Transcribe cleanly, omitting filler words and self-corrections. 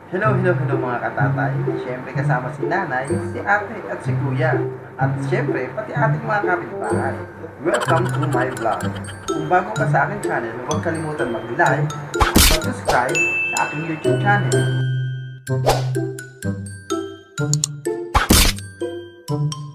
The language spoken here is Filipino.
Hello mga katatay. Siyempre kasama si nanay, si ate at si kuya. At siyempre pati ating mga kapitbahay. Welcome to my vlog. Kung bago ka sa aking channel, huwag kalimutan mag-like, mag-subscribe sa aking YouTube channel.